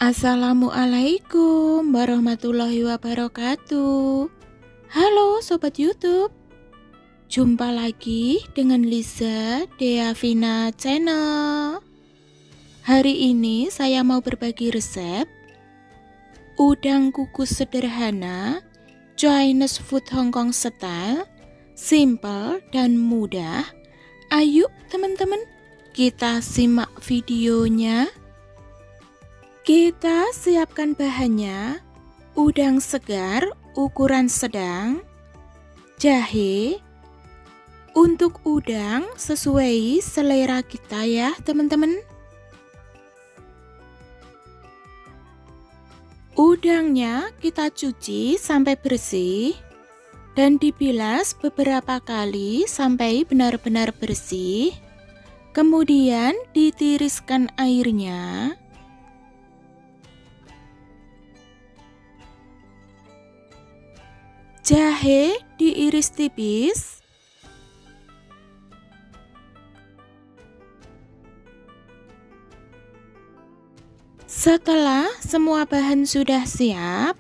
Assalamualaikum warahmatullahi wabarakatuh. Halo Sobat YouTube, jumpa lagi dengan Liza Deavina Channel. Hari ini saya mau berbagi resep udang kukus sederhana Chinese food Hong Kong style, simple dan mudah. Ayo teman-teman, kita simak videonya. Kita siapkan bahannya: udang segar ukuran sedang, jahe. Untuk udang sesuai selera kita ya teman-teman. Udangnya kita cuci sampai bersih dan dibilas beberapa kali sampai benar-benar bersih. Kemudian ditiriskan airnya. Jahe diiris tipis. Setelah semua bahan sudah siap,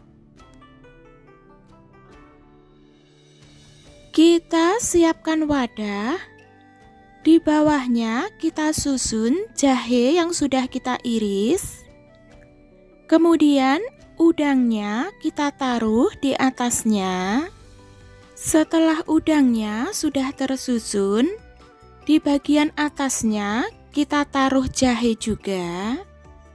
kita siapkan wadah. Di bawahnya kita susun jahe yang sudah kita iris. Kemudian udangnya kita taruh di atasnya. Setelah udangnya sudah tersusun, di bagian atasnya kita taruh jahe juga.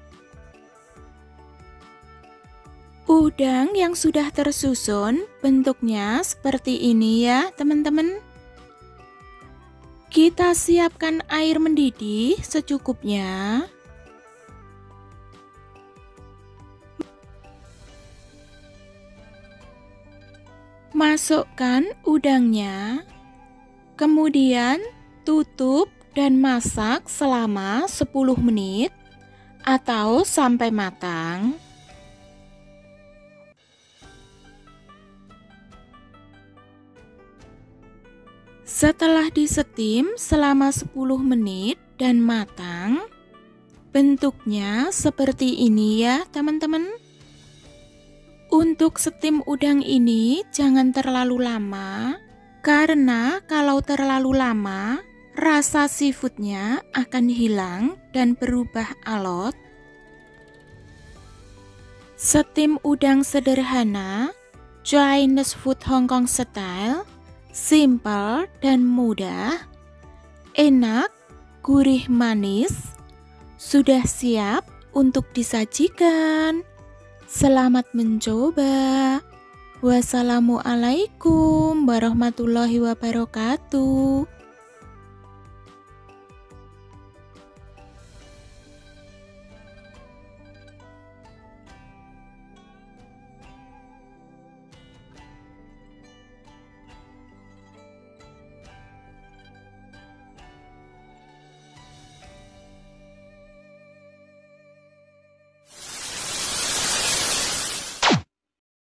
Udang yang sudah tersusun bentuknya seperti ini ya teman-teman. Kita siapkan air mendidih secukupnya. Masukkan udangnya, kemudian tutup dan masak selama 10 menit atau sampai matang. Setelah disetim selama 10 menit dan matang, bentuknya seperti ini ya teman-teman. Untuk steam udang ini jangan terlalu lama, karena kalau terlalu lama rasa seafoodnya akan hilang dan berubah alot. Steam udang sederhana Chinese food Hong Kong style, simple dan mudah, enak, gurih manis, sudah siap untuk disajikan. Selamat mencoba. Wassalamualaikum warahmatullahi wabarakatuh.